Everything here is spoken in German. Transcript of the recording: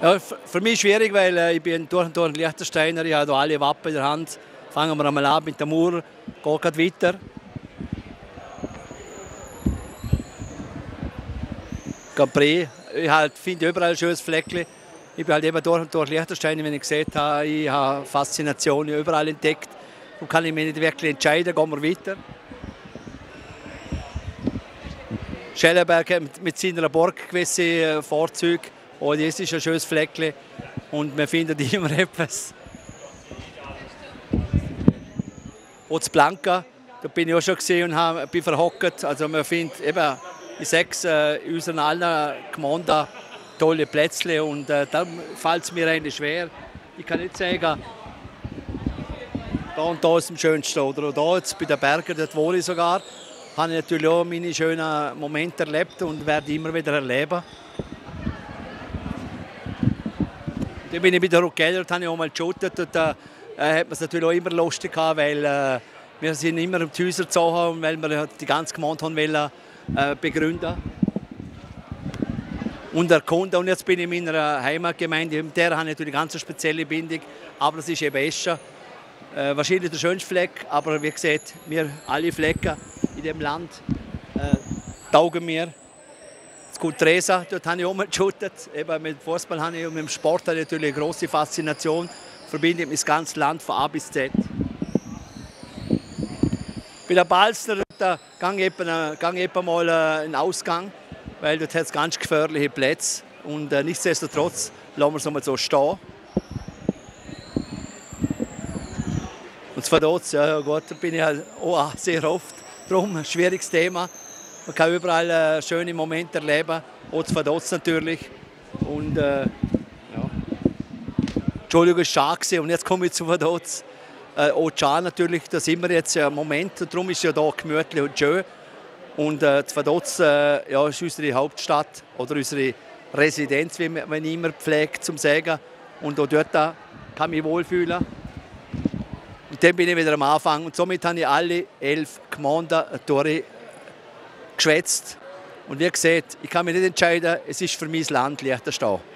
Ja, für mich schwierig, weil ich bin durch und durch ein Liechtensteiner, ich habe hier alle Wappen in der Hand. Fangen wir einmal an mit der Mauer, geht gerade weiter. Capri, ich halt, finde überall ein schönes Fleckchen. Ich bin halt eben durch und durch Liechtensteiner, wenn ich gesehen habe, ich habe Faszinationen überall entdeckt. Darum kann ich mich nicht wirklich entscheiden, gehen wir weiter. Schellenberg mit seiner Burg gewisse Vorzüge. Oh, das ist ein schönes Fleckchen und wir finden immer etwas. Und Blanca, da bin ich auch schon gesehen und bin verhockt. Also man findet eben in 6 in unseren allen Gemeinden tolle Plätzchen und da fällt es mir eigentlich schwer. Ich kann nicht sagen, da und da ist am schönsten oder da jetzt bei den Bergen, dort wohne ich sogar, habe ich natürlich auch meine schönen Momente erlebt und werde immer wieder erleben. Dann bin ich bei der Ruckeller, da habe ich auch mal geshootet und da hat man es natürlich auch immer lustig gehabt, weil wir sind immer um die Häuser gezogen und weil wir die ganze Gemeinde wollen, begründen und erkunden. Und jetzt bin ich in meiner Heimatgemeinde, mit der habe ich natürlich eine ganz spezielle Bindung, aber das ist eben Escha. Wahrscheinlich der schönste Fleck, aber wie gesagt, wir alle Flecken in diesem Land taugen mir. Das Gut Tresa, dort habe ich auch mal geshootet. Eben mit Fußball habe ich und mit dem Sport habe ich natürlich eine grosse Faszination. Verbinde das ganze Land von A bis Z. Bei der Balzner gehe ich mal einen Ausgang, weil dort hat es ganz gefährliche Plätze. Und nichtsdestotrotz lassen wir es einmal so stehen. Und zwar dort, ja gut, da bin ich halt auch sehr oft. Darum ein schwieriges Thema. Man kann überall schöne Momente erleben, auch von dort natürlich. Und ja. Entschuldigung, es war schade und jetzt komme ich zu dort. Auch schade natürlich, da sind wir jetzt im Moment, und darum ist es ja hier gemütlich und schön. Und Zwadoz ja, ist unsere Hauptstadt oder unsere Residenz, wie man immer pflegt, zum sagen. Und auch dort kann ich mich wohlfühlen. Und dann bin ich wieder am Anfang und somit habe ich alle 11 Gemeinden durchgeschwätzt. Und wie gesagt, ich kann mich nicht entscheiden, es ist für mein Land Liechtenstein.